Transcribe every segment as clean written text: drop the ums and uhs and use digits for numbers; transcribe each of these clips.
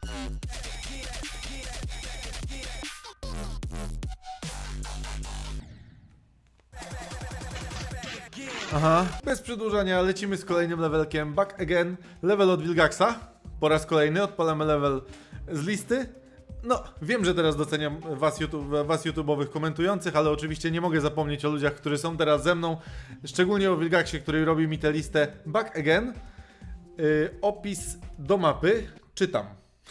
Aha, bez przedłużania lecimy z kolejnym levelkiem. Back again, level od Wilgaxa. Po raz kolejny odpalamy level z listy. No, wiem, że teraz doceniam was YouTube'owych komentujących, ale oczywiście nie mogę zapomnieć o ludziach, którzy są teraz ze mną. Szczególnie o Wilgaxie, który robi mi tę listę. Back again. Opis do mapy. Czytam.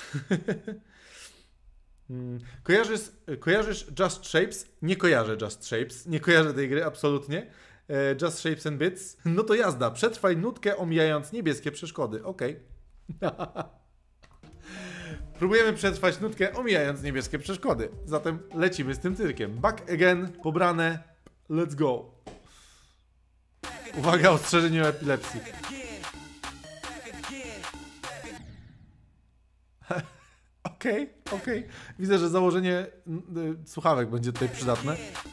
Kojarzysz Just Shapes? Nie kojarzę Just Shapes. Nie kojarzę tej gry, absolutnie. Just Shapes and Bits. No to jazda. Przetrwaj nutkę, omijając niebieskie przeszkody. Okej. Próbujemy przetrwać nutkę, omijając niebieskie przeszkody. Zatem lecimy z tym cyrkiem. Back again, pobrane. Let's go. Uwaga, ostrzeżenie o epilepsji. Okej. Widzę, że założenie słuchawek będzie tutaj przydatne.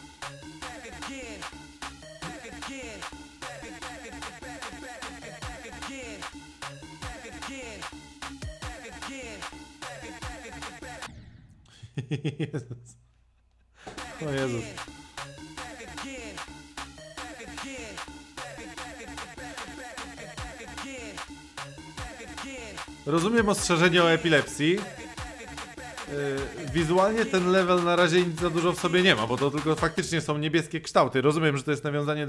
Jezus. O Jezus. Rozumiem ostrzeżenie o epilepsji. Wizualnie ten level na razie nic za dużo w sobie nie ma, bo to tylko faktycznie są niebieskie kształty. Rozumiem, że to jest nawiązanie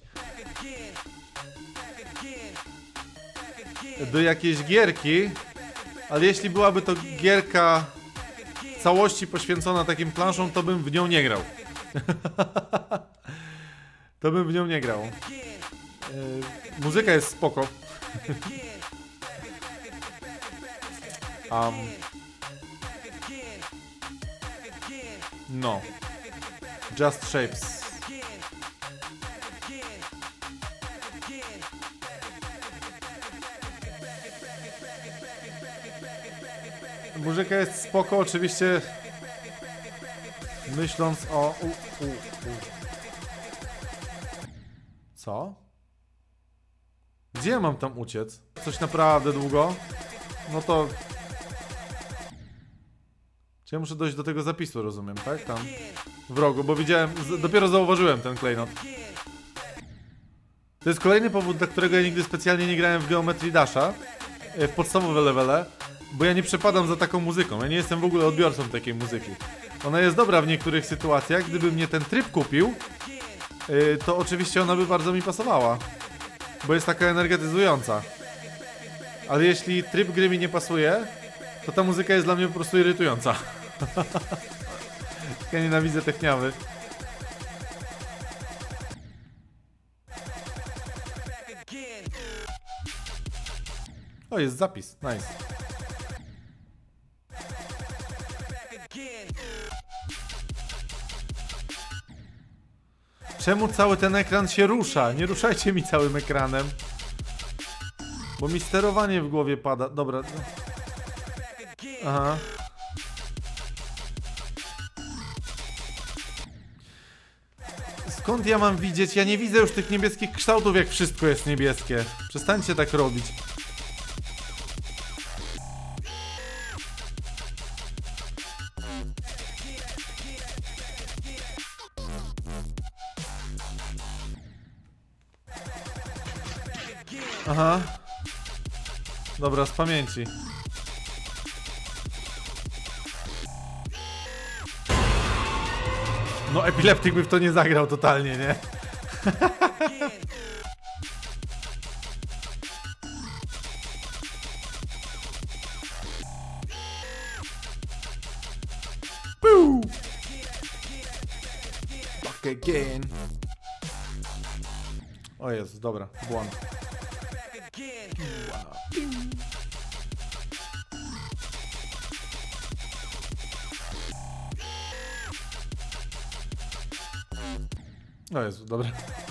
do jakiejś gierki, ale jeśli byłaby to gierka w całości poświęcona takim planszom, to bym w nią nie grał. Muzyka jest spoko. No. Just Shapes. Muzyka jest spoko, oczywiście myśląc o... Co? Gdzie ja mam tam uciec? Coś naprawdę długo? No to... Czy ja muszę dojść do tego zapisu, rozumiem, tak? Tam w rogu, bo widziałem... Dopiero zauważyłem ten klejnot. To jest kolejny powód, dla którego ja nigdy specjalnie nie grałem w Geometry Dasha, w podstawowe levele, bo ja nie przepadam za taką muzyką. Ja nie jestem w ogóle odbiorcą takiej muzyki. Ona jest dobra w niektórych sytuacjach. Gdyby mnie ten tryb kupił, to oczywiście ona by bardzo mi pasowała, bo jest taka energetyzująca. Ale jeśli tryb gry mi nie pasuje, to ta muzyka jest dla mnie po prostu irytująca. Ja nienawidzę techniawy. O, jest zapis. Nice. Czemu cały ten ekran się rusza? Nie ruszajcie mi całym ekranem, bo mi sterowanie w głowie pada. Dobra. Aha. Skąd ja mam widzieć? Ja nie widzę już tych niebieskich kształtów, jak wszystko jest niebieskie. Przestańcie tak robić. Aha. Dobra, z pamięci. No, epileptyk by w to nie zagrał totalnie, nie? Back again. O Jezu, dobra, błąd. O Jezu, dobra.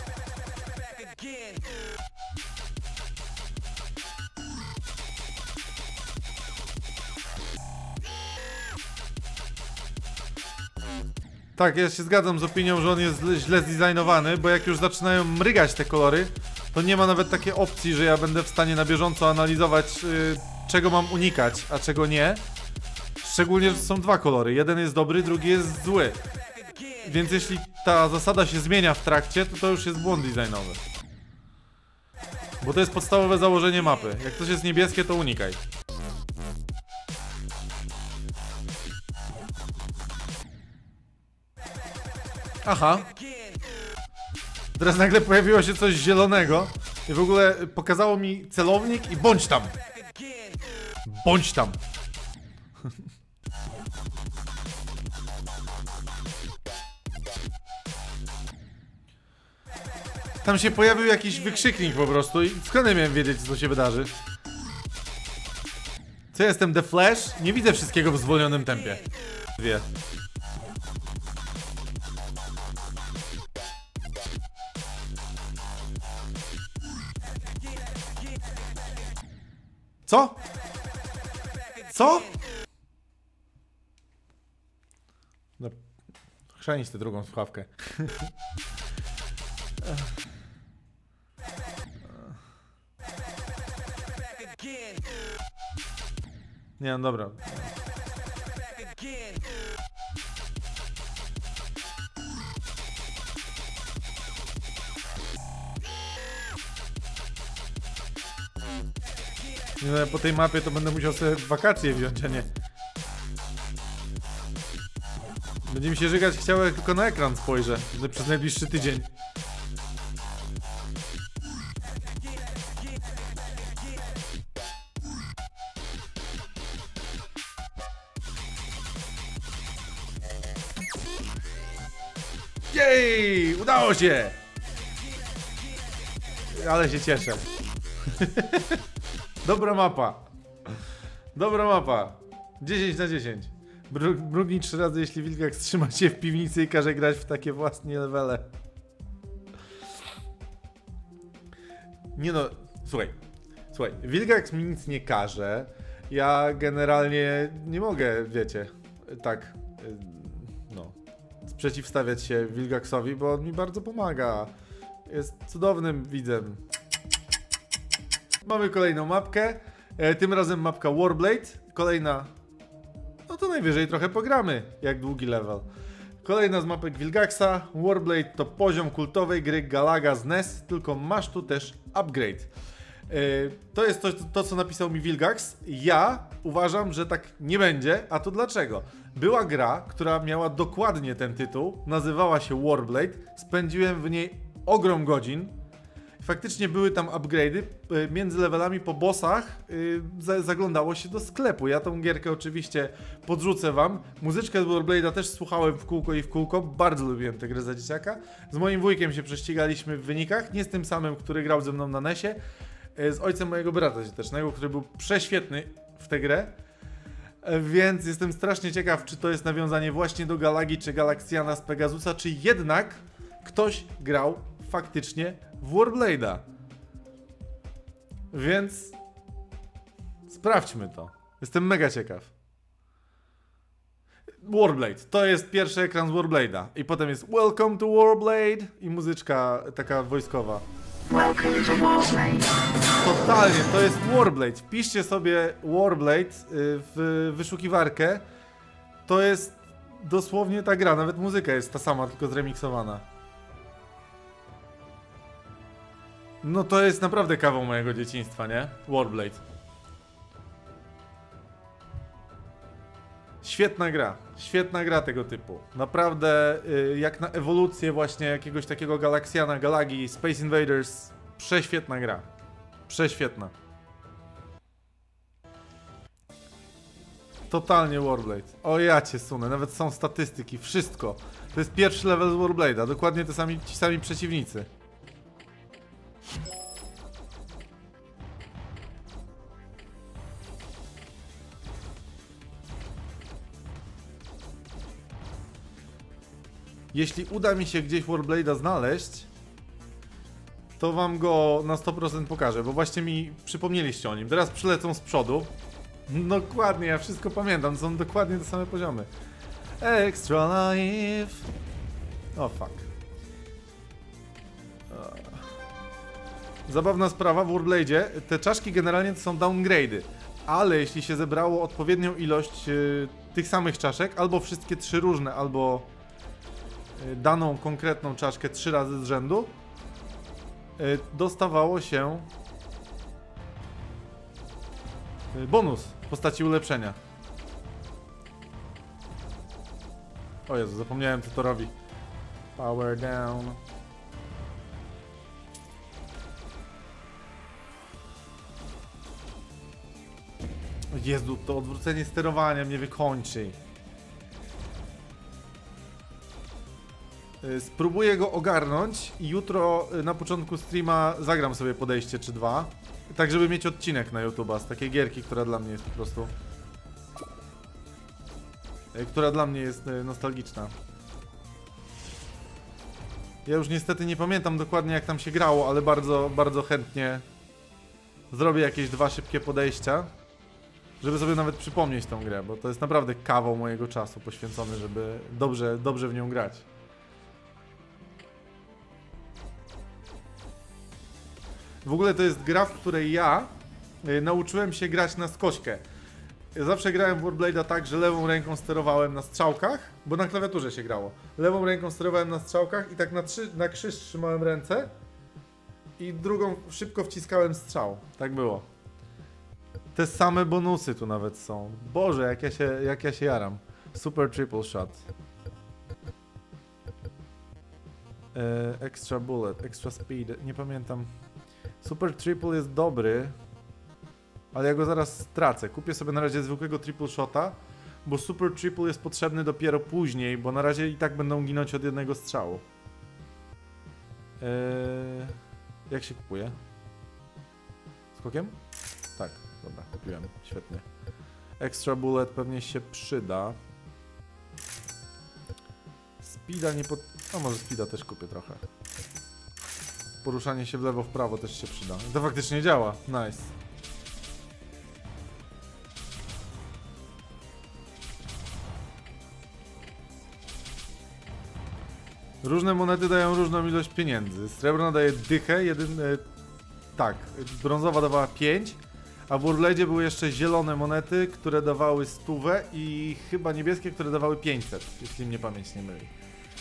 Tak, ja się zgadzam z opinią, że on jest źle zdesignowany, bo jak już zaczynają mrygać te kolory, to nie ma nawet takiej opcji, że ja będę w stanie na bieżąco analizować, czego mam unikać, a czego nie. Szczególnie, że są dwa kolory. Jeden jest dobry, drugi jest zły. Więc jeśli ta zasada się zmienia w trakcie, to już jest błąd designowy. Bo to jest podstawowe założenie mapy. Jak coś jest niebieskie, to unikaj. Aha. Teraz nagle pojawiło się coś zielonego i w ogóle pokazało mi celownik i bądź tam. Bądź tam. Tam się pojawił jakiś wykrzyknik po prostu i skąd ja miałem wiedzieć, co się wydarzy? Co, jestem The Flash? Nie widzę wszystkiego w zwolnionym tempie. Wie. Co? Co? No, chrzanić tę drugą słuchawkę. Nie, no dobra. Nie, no, po tej mapie to będę musiał sobie wakacje wziąć, a nie. Będzie mi się żygać chciało, jak tylko na ekran spojrzę przez najbliższy tydzień. Jej! Udało się! Ale się cieszę. Dobra mapa. Dobra mapa. 10 na 10. Mrugnij 3 razy, jeśli wilgak trzyma się w piwnicy i każe grać w takie własne levele. Nie no, słuchaj, wilgak mi nic nie każe. Ja generalnie nie mogę, wiecie, tak, no, sprzeciwstawiać się wilgaksowi, bo on mi bardzo pomaga. Jest cudownym widzem. Mamy kolejną mapkę. Tym razem mapka Warblade. Kolejna. No to najwyżej trochę pogramy, jak długi level. Kolejna z mapek Wilgaxa. Warblade to poziom kultowej gry Galaga z NES, tylko masz tu też upgrade. To jest to, co napisał mi Wilgax. Ja uważam, że tak nie będzie, a to dlaczego? Była gra, która miała dokładnie ten tytuł, nazywała się Warblade. Spędziłem w niej ogrom godzin. Faktycznie były tam upgrade'y, między levelami po bossach zaglądało się do sklepu. Ja tą gierkę oczywiście podrzucę wam. Muzyczkę z Warblade'a też słuchałem w kółko i w kółko, bardzo lubiłem tę grę za dzieciaka. Z moim wujkiem się prześcigaliśmy w wynikach, nie z tym samym, który grał ze mną na NES-ie, z ojcem mojego brata dzietecznego, który był prześwietny w tę grę. Więc jestem strasznie ciekaw, czy to jest nawiązanie właśnie do Galagi, czy Galaxiana z Pegasusa, czy jednak ktoś grał faktycznie w Warblade'a. Więc sprawdźmy to. Jestem mega ciekaw. Warblade. To jest pierwszy ekran z Warblade'a. I potem jest Welcome to Warblade i muzyczka taka wojskowa. Totalnie, to jest Warblade. Wpiszcie sobie Warblade w wyszukiwarkę. To jest dosłownie ta gra. Nawet muzyka jest ta sama, tylko zremiksowana. No to jest naprawdę kawał mojego dzieciństwa, nie? Warblade. Świetna gra tego typu. Naprawdę jak na ewolucję właśnie jakiegoś takiego Galaxiana, Galagi, Space Invaders. Prześwietna gra. Prześwietna. Totalnie Warblade. O ja cię sunę, nawet są statystyki, wszystko. To jest pierwszy level z Warblade'a, dokładnie ci sami przeciwnicy. Jeśli uda mi się gdzieś Warblade'a znaleźć, to wam go na 100% pokażę, bo właśnie mi przypomnieliście o nim. Teraz przylecą z przodu. Dokładnie, ja wszystko pamiętam, są dokładnie te same poziomy. Extra life. O fuck. Zabawna sprawa w Warblade'zie, te czaszki generalnie to są downgrade'y. ale jeśli się zebrało odpowiednią ilość tych samych czaszek, albo wszystkie 3 różne, albo daną konkretną czaszkę 3 razy z rzędu, dostawało się bonus w postaci ulepszenia. O Jezu, zapomniałem, co to robi. Power down. Jezu, to odwrócenie sterowania mnie wykończy. Spróbuję go ogarnąć i jutro na początku streama zagram sobie podejście czy 2. Tak, żeby mieć odcinek na YouTube'a z takiej gierki, która dla mnie jest po prostu... która dla mnie jest nostalgiczna. Ja już niestety nie pamiętam dokładnie, jak tam się grało, ale bardzo, bardzo chętnie zrobię jakieś 2 szybkie podejścia, żeby sobie nawet przypomnieć tą grę, bo to jest naprawdę kawał mojego czasu poświęcony, żeby dobrze w nią grać. W ogóle to jest gra, w której ja nauczyłem się grać na skośkę. Ja zawsze grałem w Warblade'a tak, że lewą ręką sterowałem na strzałkach, bo na klawiaturze się grało. Lewą ręką sterowałem na strzałkach i tak na krzyż trzymałem ręce i drugą szybko wciskałem strzał. Tak było. Te same bonusy tu nawet są. Boże, jak ja się jaram. Super triple shot. Extra bullet, extra speed, nie pamiętam. Super triple jest dobry, ale ja go zaraz stracę. Kupię sobie na razie zwykłego triple shota, bo super triple jest potrzebny dopiero później, bo na razie i tak będą ginąć od jednego strzału. Jak się kupuje? Skokiem? Tak, dobra, kupiłem, świetnie. Extra bullet pewnie się przyda. Speeda nie no może speeda też kupię trochę. Poruszanie się w lewo, w prawo też się przyda. To faktycznie działa, nice. Różne monety dają różną ilość pieniędzy. Srebrna daje dychę, tak, brązowa dawała 5, a w Warblade'zie były jeszcze zielone monety, które dawały 100 i chyba niebieskie, które dawały 500, jeśli mnie pamięć nie myli.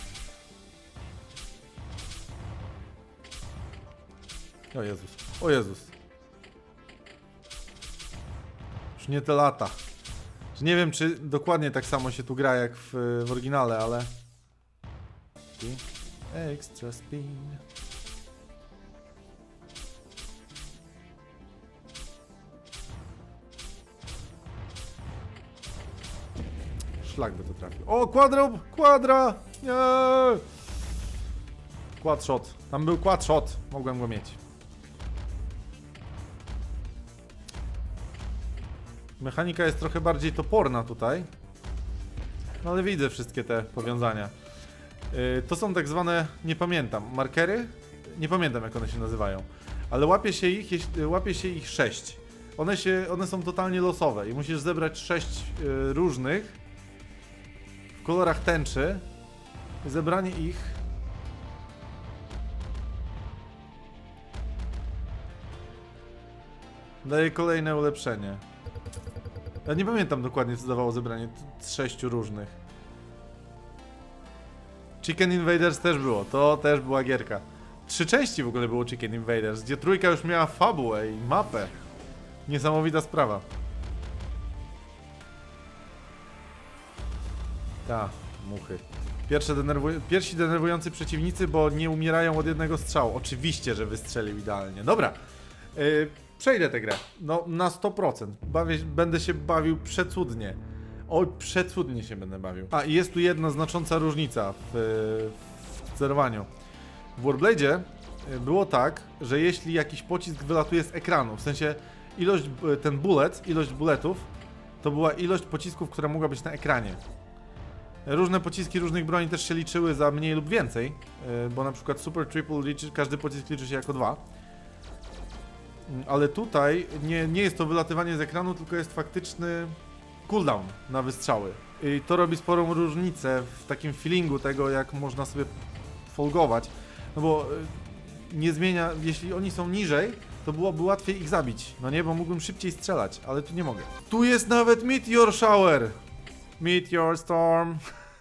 O Jezus, o Jezus. Już nie te lata. Nie wiem, czy dokładnie tak samo się tu gra jak w oryginale, ale... Extra speed. Szlak by to trafił. O, kwadra! Nie! Quad shot. Tam był quad shot. Mogłem go mieć. Mechanika jest trochę bardziej toporna tutaj. No ale widzę wszystkie te powiązania. To są tak zwane, nie pamiętam, markery? Nie pamiętam, jak one się nazywają. Ale łapie się ich 6. One są totalnie losowe i musisz zebrać 6 różnych w kolorach tęczy. Zebranie ich daje kolejne ulepszenie. Ja nie pamiętam dokładnie, co dawało zebranie 6 różnych. Chicken Invaders też było, to też była gierka. 3 części w ogóle było Chicken Invaders, gdzie trójka już miała fabułę i mapę. Niesamowita sprawa. Ta, muchy. Pierwsi denerwujący przeciwnicy, bo nie umierają od jednego strzału. Oczywiście, że wystrzelił idealnie. Dobra, przejdę tę grę. No, na 100%. Będę się bawił przecudnie. Oj, przecudnie się będę bawił. A, i jest tu jedna znacząca różnica w sterowaniu. W Warblade'zie było tak, że jeśli jakiś pocisk wylatuje z ekranu, w sensie ilość bulletów, to była ilość pocisków, która mogła być na ekranie. Różne pociski różnych broni też się liczyły za mniej lub więcej, bo na przykład Super Triple każdy pocisk liczy się jako 2. Ale tutaj nie jest to wylatywanie z ekranu, tylko jest faktyczny cooldown na wystrzały. I to robi sporą różnicę w takim feelingu tego, jak można sobie folgować. No bo nie zmienia, jeśli oni są niżej, to byłoby łatwiej ich zabić. No nie, bo mógłbym szybciej strzelać, ale tu nie mogę. Tu jest nawet Meteor Shower! Meteor Storm.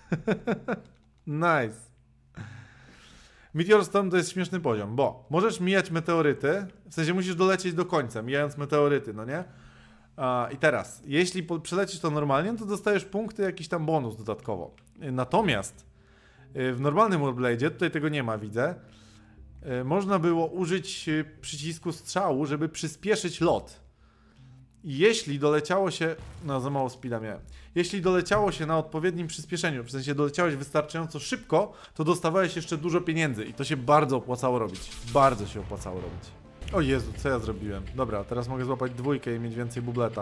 Nice. Meteor Storm to jest śmieszny poziom, bo możesz mijać meteoryty, w sensie musisz dolecieć do końca, mijając meteoryty, no nie? I teraz, jeśli przelecisz to normalnie, to dostajesz punkty, jakiś tam bonus dodatkowo. Natomiast w normalnym Warblade'zie, tutaj tego nie ma, widzę, można było użyć przycisku strzału, żeby przyspieszyć lot. I jeśli doleciało się... No, za mało speeda miałem. Jeśli doleciało się na odpowiednim przyspieszeniu, w sensie doleciałeś wystarczająco szybko, to dostawałeś jeszcze dużo pieniędzy i to się bardzo opłacało robić. Bardzo się opłacało robić. O Jezu, co ja zrobiłem? Dobra, teraz mogę złapać dwójkę i mieć więcej bubleta.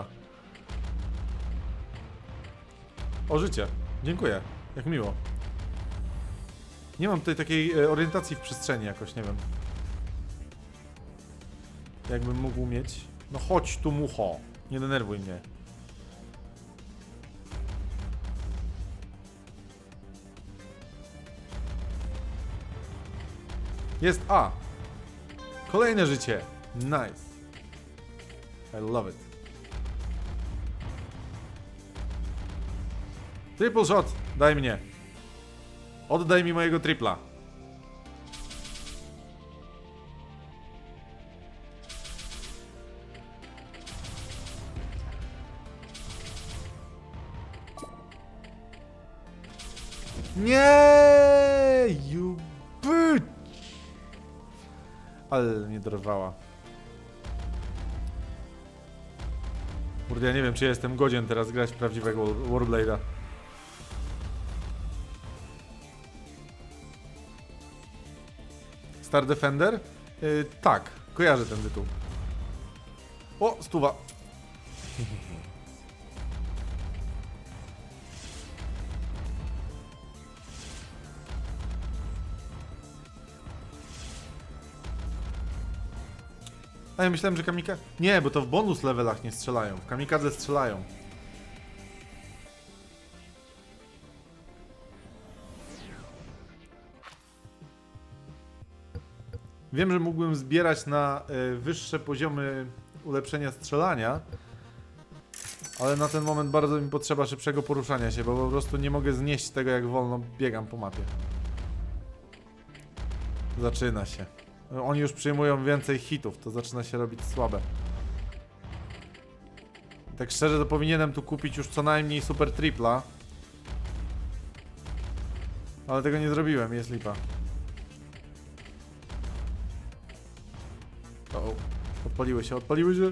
O, życie. Dziękuję. Jak miło. Nie mam tutaj takiej orientacji w przestrzeni jakoś, nie wiem. Jakbym mógł mieć. No chodź tu, mucho. Nie denerwuj mnie. Jest A. Kolejne życie. Nice. I love it. Triple shot. Daj mnie. Oddaj mi mojego tripla. Nie, you bitch. Ale nie dorwała. Kurde, ja nie wiem, czy ja jestem godzien teraz grać w prawdziwego Warblade'a. Star Defender? Tak, kojarzę ten tytuł. O, stuwa. A ja myślałem, że kamikadze... Nie, bo to w bonus levelach nie strzelają. W kamikadze strzelają. Wiem, że mógłbym zbierać na wyższe poziomy ulepszenia strzelania, ale na ten moment bardzo mi potrzeba szybszego poruszania się, bo po prostu nie mogę znieść tego, jak wolno biegam po mapie. Zaczyna się. Oni już przyjmują więcej hitów, to zaczyna się robić słabe. Tak szczerze, to powinienem tu kupić już co najmniej super tripla. Ale tego nie zrobiłem, jest lipa. O, odpaliły się, odpaliły się.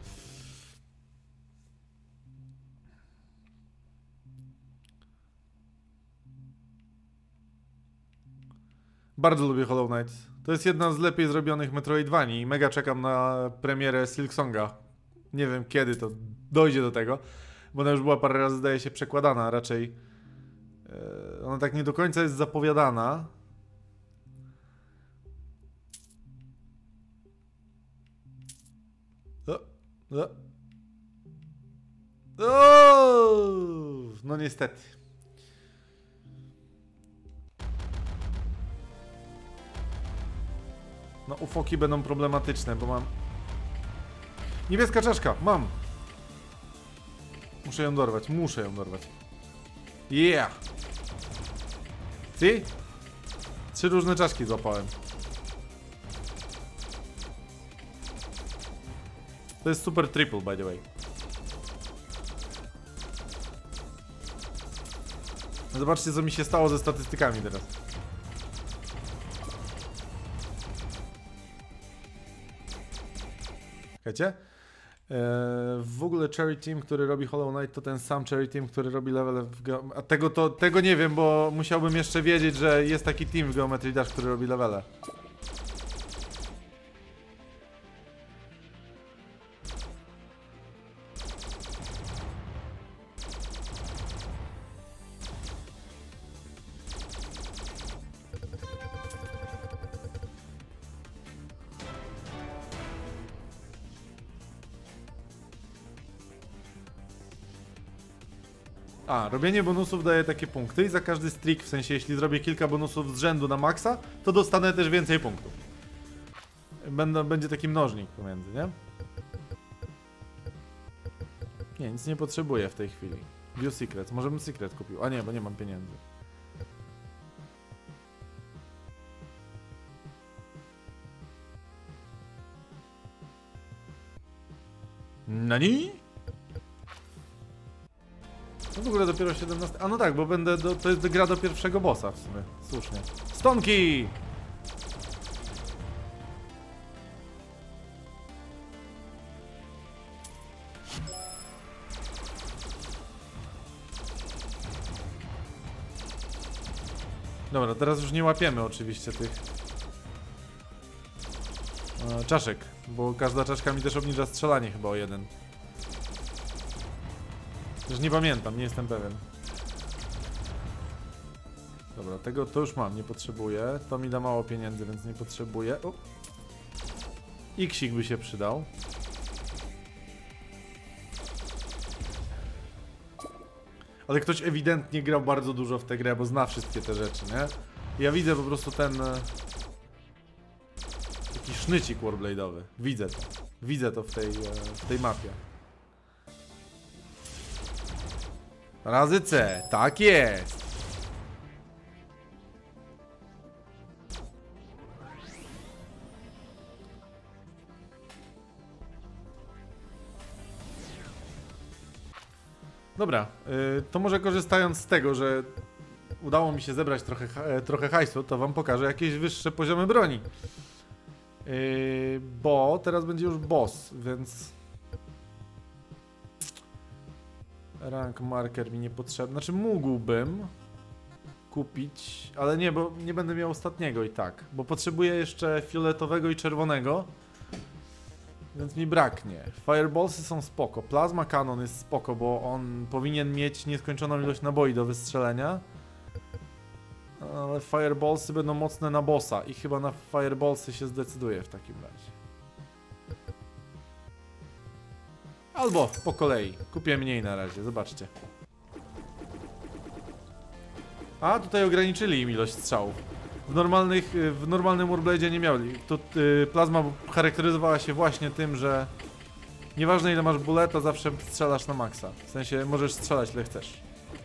Bardzo lubię Hollow Knight. To jest jedna z lepiej zrobionych Metroidvanii i mega czekam na premierę Silksonga. Nie wiem kiedy to dojdzie do tego, bo ona już była parę razy, zdaje się, przekładana, raczej ona tak nie do końca jest zapowiadana. No niestety. No ufoki będą problematyczne, bo mam... Niebieska czaszka, mam! Muszę ją dorwać, muszę ją dorwać. Yeah! See? 3 różne czaszki złapałem. To jest super triple, by the way. Zobaczcie, co mi się stało ze statystykami teraz. Czekajcie. W ogóle Cherry Team, który robi Hollow Knight, to ten sam Cherry Team, który robi level w a tego nie wiem, bo musiałbym jeszcze wiedzieć, że jest taki team w Geometry Dash, który robi levele. A, robienie bonusów daje takie punkty i za każdy streak, w sensie jeśli zrobię kilka bonusów z rzędu na maksa, to dostanę też więcej punktów. Będzie taki mnożnik pomiędzy, nie? Nie, nic nie potrzebuję w tej chwili. View Secret. Może bym Secret kupił. A nie, bo nie mam pieniędzy. Nani? No w ogóle dopiero 17. A no tak, bo to jest gra do pierwszego bossa w sumie. Słusznie. Stonki! Dobra, teraz już nie łapiemy oczywiście tych czaszek, bo każda czaszka mi też obniża strzelanie chyba o 1. Już nie pamiętam, nie jestem pewien. Dobra, tego to już mam, nie potrzebuję. To mi da mało pieniędzy, więc nie potrzebuję. Xik by się przydał. Ale ktoś ewidentnie grał bardzo dużo w tę grę, bo zna wszystkie te rzeczy, nie? Ja widzę po prostu ten... taki sznycik Warblade'owy. Widzę to. Widzę to w tej mapie. Razy C. Tak jest! Dobra, to może korzystając z tego, że udało mi się zebrać trochę hajsu, to wam pokażę jakieś wyższe poziomy broni. Bo teraz będzie już boss, więc... Rank marker mi niepotrzebny. Znaczy mógłbym kupić, ale nie, bo nie będę miał ostatniego i tak. Bo potrzebuję jeszcze fioletowego i czerwonego. Więc mi braknie. Fireballsy są spoko. Plasma Cannon jest spoko, bo on powinien mieć nieskończoną ilość naboi do wystrzelenia. Ale Fireballsy będą mocne na bossa i chyba na Fireballsy się zdecyduję w takim razie. Albo po kolei. Kupię mniej na razie, zobaczcie. A, tutaj ograniczyli im ilość strzałów. W normalnym Warblade'zie nie mieli. Tu plazma charakteryzowała się właśnie tym, że nieważne ile masz buleta, zawsze strzelasz na maksa. W sensie możesz strzelać ile chcesz.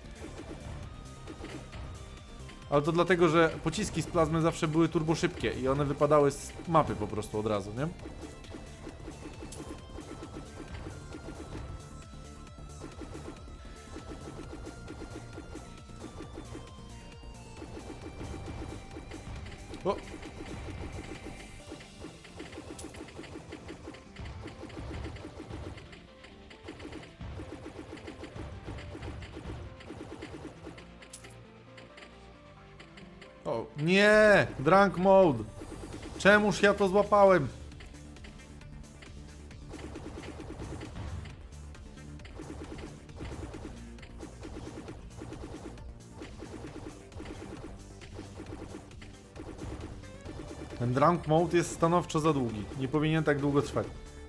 Ale to dlatego, że pociski z plazmy zawsze były turbo szybkie i one wypadały z mapy po prostu od razu, nie? O! O, nie! Drunk mode! Czemuż ja to złapałem? Ten drunk mode jest stanowczo za długi. Nie powinien tak długo trwać.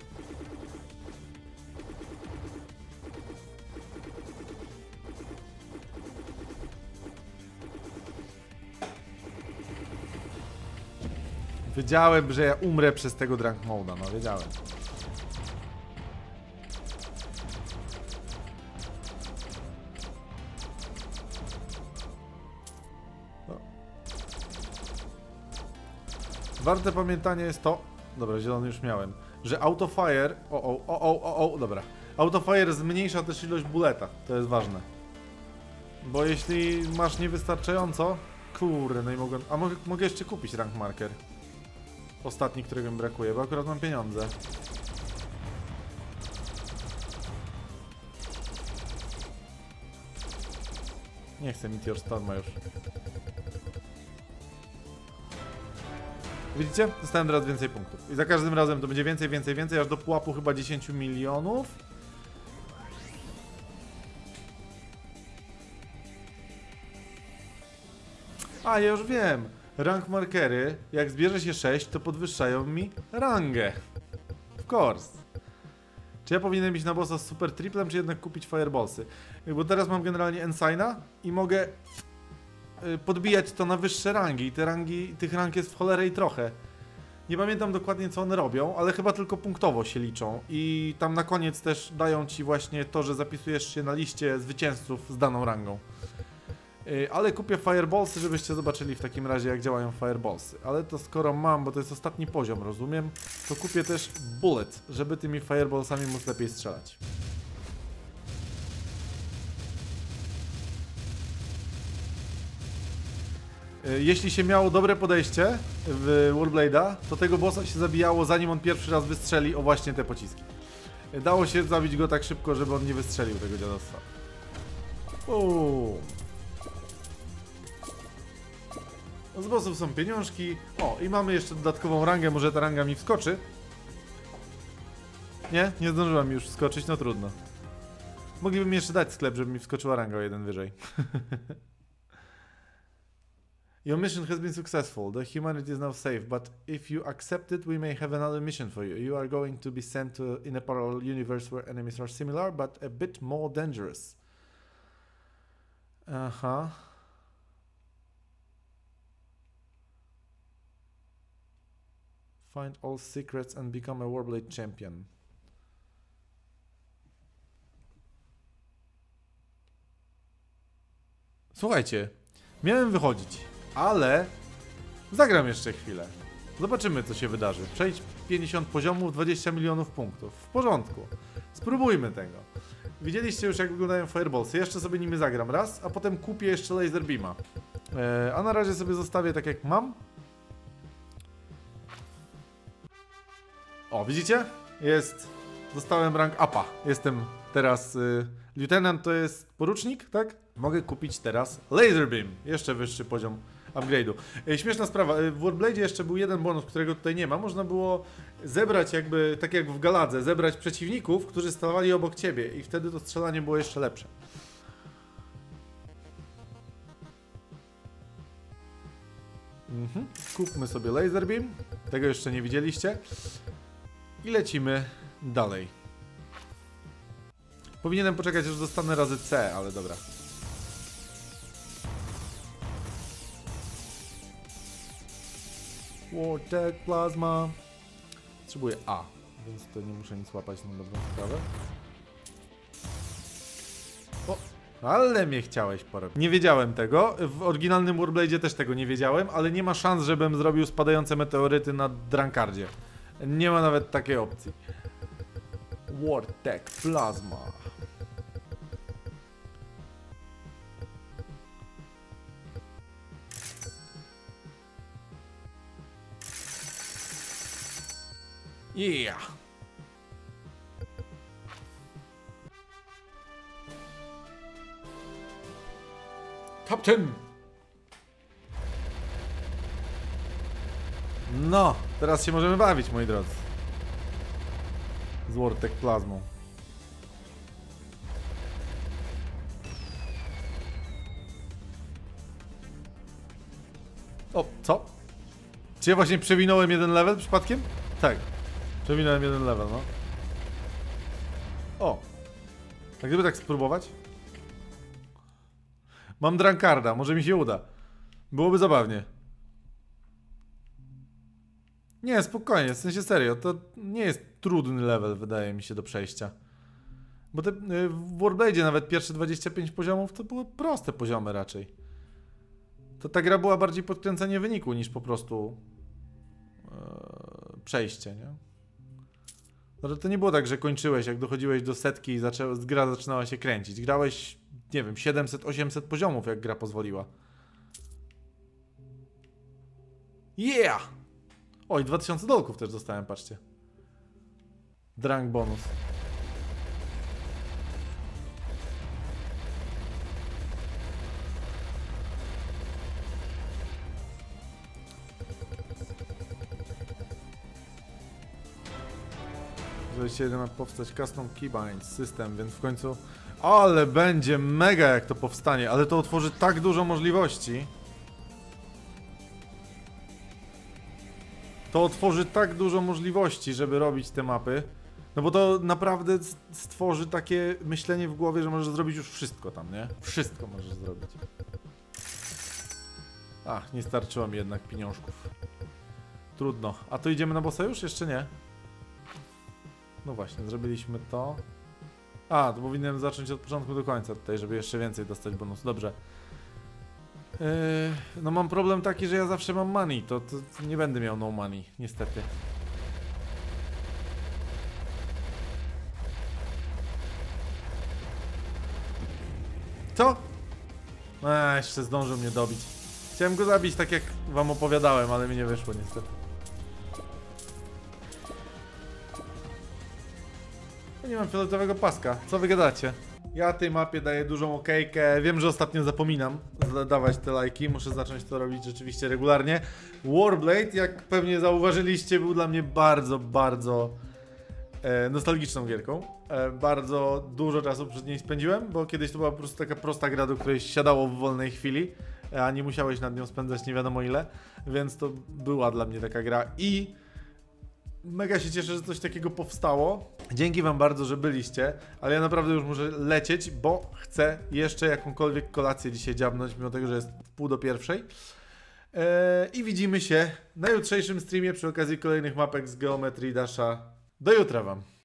Wiedziałem, że ja umrę przez tego drunk mode'a, no wiedziałem. No. Warte pamiętania jest to... Dobra, zielony już miałem. Że autofire... Dobra. Autofire zmniejsza też ilość buleta. To jest ważne. Bo jeśli masz niewystarczająco... Kurde, no i mogłem... A mogę jeszcze kupić rank marker. Ostatni, którego mi brakuje, bo akurat mam pieniądze. Nie chcę Meteor Storma już. Widzicie? Dostałem teraz więcej punktów. I za każdym razem to będzie więcej, więcej, więcej, aż do pułapu chyba 10 milionów. A, ja już wiem. Rank markery, jak zbierze się 6, to podwyższają mi rangę. Of course. Czy ja powinienem iść na bossa z super triplem, czy jednak kupić fireballsy? Bo teraz mam generalnie Ensigna i mogę podbijać to na wyższe rangi. I tych rank jest w cholerę i trochę. Nie pamiętam dokładnie co one robią, ale chyba tylko punktowo się liczą i tam na koniec też dają ci właśnie to, że zapisujesz się na liście zwycięzców z daną rangą. Ale kupię Fireballsy, żebyście zobaczyli w takim razie jak działają Fireballsy. Ale to skoro mam, bo to jest ostatni poziom, rozumiem, to kupię też Bullet, żeby tymi Fireballsami móc lepiej strzelać. Jeśli się miało dobre podejście w Warblade'a, to tego bossa się zabijało zanim on pierwszy raz wystrzeli o właśnie te pociski. Dało się zabić go tak szybko, żeby on nie wystrzelił tego dziadostwa. Z bossów są pieniążki. O, i mamy jeszcze dodatkową rangę, może ta ranga mi wskoczy. Nie? Nie zdążyła mi już wskoczyć, no trudno. Mogliby mi jeszcze dać sklep, żeby mi wskoczyła ranga o jeden wyżej. Your mission has been successful. The humanity is now safe, but if you accept it, we may have another mission for you. You are going to be sent to in a parallel universe where enemies are similar, but a bit more dangerous. Aha. Find all secrets and become a Warblade champion. Słuchajcie, miałem wychodzić, ale zagram jeszcze chwilę. Zobaczymy co się wydarzy. Przejdź 50 poziomów, 20 milionów punktów. W porządku. Spróbujmy tego. Widzieliście już jak wyglądają Fireballsy. Jeszcze sobie nimi zagram raz, a potem kupię jeszcze Laser Beama. A na razie sobie zostawię tak jak mam. O, widzicie? Dostałem rank upa. Jestem teraz lieutenant, to jest porucznik, tak? Mogę kupić teraz Laser Beam. Jeszcze wyższy poziom upgrade'u. Śmieszna sprawa, w Warblade'zie jeszcze był jeden bonus, którego tutaj nie ma. Można było zebrać jakby, tak jak w Galadze, zebrać przeciwników, którzy stawali obok ciebie i wtedy to strzelanie było jeszcze lepsze. Kupmy sobie Laser Beam. Tego jeszcze nie widzieliście. I lecimy dalej. Powinienem poczekać, aż dostanę razy C, ale dobra. Wartek Plasma. Potrzebuję A, więc to nie muszę nic łapać na dobrą sprawę. O, ale mnie chciałeś porobić. Nie wiedziałem tego. W oryginalnym Warblade'zie też tego nie wiedziałem, ale nie ma szans, żebym zrobił spadające meteoryty na Drankardzie. Nie ma nawet takiej opcji. Wartek Plasma. Yeah. Captain. No, teraz się możemy bawić, moi drodzy. Z Wartek Plasmą. O, co? Czy ja właśnie przewinąłem jeden level przypadkiem? Tak. Przewinąłem jeden level, no. O. Tak gdyby tak spróbować? Mam Drankarda, może mi się uda. Byłoby zabawnie. Nie, spokojnie, w sensie serio, to nie jest trudny level, wydaje mi się, do przejścia. Bo te, w Warblade'zie nawet pierwsze 25 poziomów to były proste poziomy raczej. To ta gra była bardziej podkręcenie wyniku niż po prostu przejście, nie? No to nie było tak, że kończyłeś, jak dochodziłeś do setki i gra zaczynała się kręcić. Grałeś, nie wiem, 700-800 poziomów, jak gra pozwoliła. Yeah! Oj, 2000 dolków też dostałem, patrzcie. Drunk bonus. Że ma powstać custom keybind system, więc w końcu... Ale będzie mega jak to powstanie, ale to otworzy tak dużo możliwości. To otworzy tak dużo możliwości, żeby robić te mapy. No bo to naprawdę stworzy takie myślenie w głowie, że możesz zrobić już wszystko tam, nie? Wszystko możesz zrobić. Ach, nie starczyło mi jednak pieniążków. trudno. A to idziemy na bossa już? Jeszcze nie. No właśnie, zrobiliśmy to. A, to powinienem zacząć od początku do końca tutaj, żeby jeszcze więcej dostać bonus. Dobrze. No mam problem taki, że ja zawsze mam money. To nie będę miał no money, niestety. Co? Jeszcze zdążył mnie dobić. Chciałem go zabić tak jak wam opowiadałem, ale mi nie wyszło niestety. Ja nie mam fioletowego paska. Co wy gadacie? Ja tej mapie daję dużą okejkę. Wiem, że ostatnio zapominam dawać te lajki. Muszę zacząć to robić rzeczywiście regularnie. Warblade, jak pewnie zauważyliście, był dla mnie bardzo nostalgiczną gierką. Bardzo dużo czasu przed niej spędziłem, bo kiedyś to była po prostu taka prosta gra, do której siadało w wolnej chwili, a nie musiałeś nad nią spędzać nie wiadomo ile, więc to była dla mnie taka gra i mega się cieszę, że coś takiego powstało. Dzięki wam bardzo, że byliście, ale ja naprawdę już muszę lecieć, bo chcę jeszcze jakąkolwiek kolację dzisiaj dziabnąć, mimo tego, że jest 12:30. I widzimy się na jutrzejszym streamie przy okazji kolejnych mapek z Geometry Dasha. Do jutra wam.